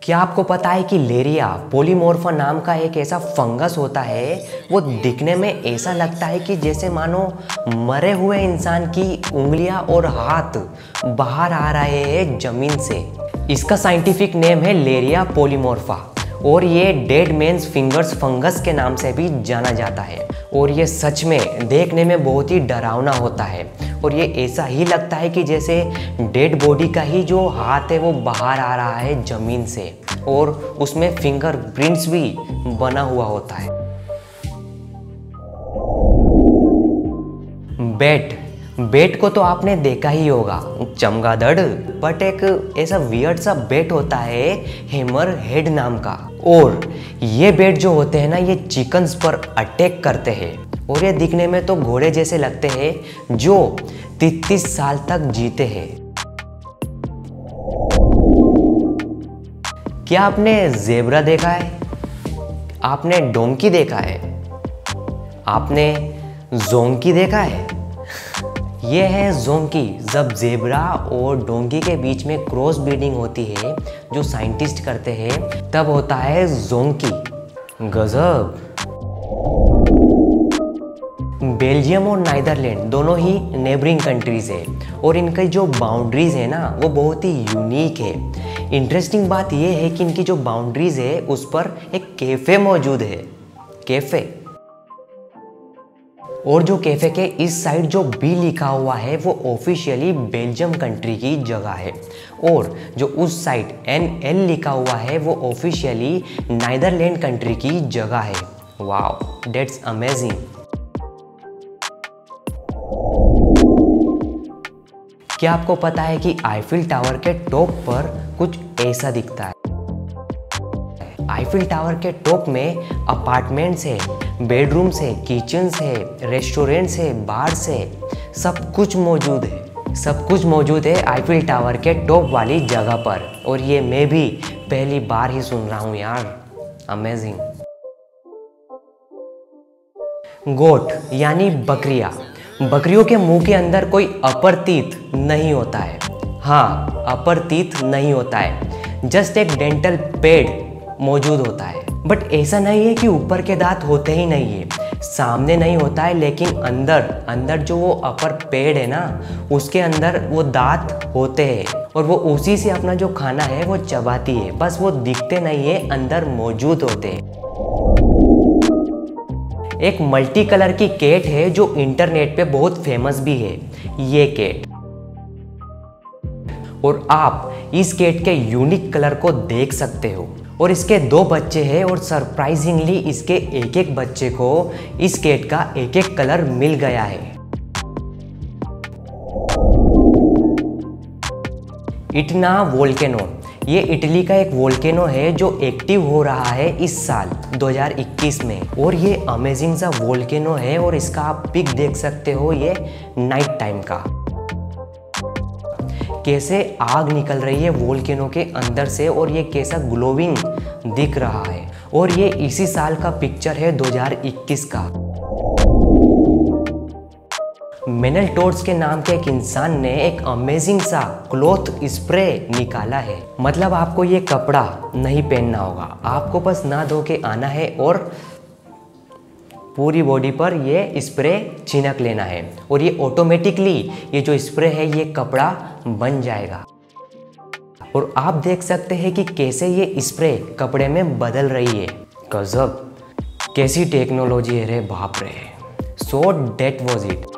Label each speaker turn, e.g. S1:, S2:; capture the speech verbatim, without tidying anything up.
S1: क्या आपको पता है कि लेरिया पोलीमोर्फा नाम का एक ऐसा फंगस होता है, वो दिखने में ऐसा लगता है कि जैसे मानो मरे हुए इंसान की उंगलियां और हाथ बाहर आ रहे हैं जमीन से। इसका साइंटिफिक नेम है लेरिया पोलीमोर्फा और ये डेड मैन्स फिंगर्स फंगस के नाम से भी जाना जाता है। और ये सच में देखने में बहुत ही डरावना होता है और ये ऐसा ही लगता है कि जैसे डेड बॉडी का ही जो हाथ है वो बाहर आ रहा है ज़मीन से और उसमें फिंगर प्रिंट्स भी बना हुआ होता है। बैट बैट को तो आपने देखा ही होगा, चमगादड़, बट एक ऐसा वियर्ड सा बैट होता है हैमर हेड नाम का। और ये बैट जो होते हैं ना, ये चिकन्स पर अटैक करते हैं और ये दिखने में तो घोड़े जैसे लगते हैं जो तैंतीस साल तक जीते हैं। क्या आपने जेब्रा देखा है? आपने डोंकी देखा है? आपने जोंकी देखा है? ये है जोंकी। जब जेब्रा और डोंकी के बीच में क्रॉस ब्रीडिंग होती है जो साइंटिस्ट करते हैं, तब होता है जोंकी। गजब। बेल्जियम और नीदरलैंड दोनों ही नेबरिंग कंट्रीज है और इनकी जो बाउंड्रीज है ना, वो बहुत ही यूनिक है। इंटरेस्टिंग बात यह है कि इनकी जो बाउंड्रीज है उस पर एक कैफे मौजूद है, कैफे। और जो कैफे के इस साइड जो बी लिखा हुआ है वो ऑफिशियली बेल्जियम कंट्री की जगह है और जो उस साइड एन एल लिखा हुआ है वो ऑफिशियली नीदरलैंड कंट्री की जगह है। Wow, that's amazing. क्या आपको पता है कि आईफिल टावर के टॉप पर कुछ ऐसा दिखता है? आईफिल टावर के टॉप में अपार्टमेंट्स है, बेडरूम्स है, किचन्स है, रेस्टोरेंट्स है, बार्स है, सब कुछ मौजूद है। सब कुछ मौजूद है आईफिल टावर के टॉप वाली जगह पर और ये मैं भी पहली बार ही सुन रहा हूँ यार, अमेजिंग। गोट यानी बकरियां। बकरियों के मुंह के अंदर कोई अपर टीथ नहीं होता है। हाँ, अपर टीथ नहीं होता है, जस्ट एक डेंटल पैड मौजूद होता है। बट ऐसा नहीं है कि ऊपर के दांत होते ही नहीं है, सामने नहीं होता है, लेकिन अंदर अंदर जो वो अपर पैड है ना, उसके अंदर वो दांत होते हैं और वो उसी से अपना जो खाना है वो चबाती है। बस वो दिखते नहीं है, अंदर मौजूद होते हैं। एक मल्टी कलर की कैट है जो इंटरनेट पे बहुत फेमस भी है, ये कैट। और आप इस कैट के यूनिक कलर को देख सकते हो और इसके दो बच्चे हैं और सरप्राइजिंगली इसके एक एक बच्चे को इस कैट का एक एक कलर मिल गया है। इटना वोल्केनो, ये इटली का एक वोल्केनो है जो एक्टिव हो रहा है इस साल दो हज़ार इक्कीस में और ये अमेजिंग सा वोल्केनो है और इसका आप पिक देख सकते हो, ये नाइट टाइम का। कैसे आग निकल रही है वोल्केनो के अंदर से और ये कैसा ग्लोविंग दिख रहा है और ये इसी साल का पिक्चर है दो हज़ार इक्कीस का। मेनल टोर्स के नाम के एक इंसान ने एक अमेजिंग सा क्लॉथ स्प्रे निकाला है। मतलब आपको ये कपड़ा नहीं पहनना होगा, आपको बस नहा धो के आना है और पूरी बॉडी पर ये स्प्रे छिड़क लेना है और ये ऑटोमेटिकली ये जो स्प्रे है ये कपड़ा बन जाएगा। और आप देख सकते हैं कि कैसे ये स्प्रे कपड़े में बदल रही है। गजब, कैसी टेक्नोलॉजी है रे बाप रे। So that was it.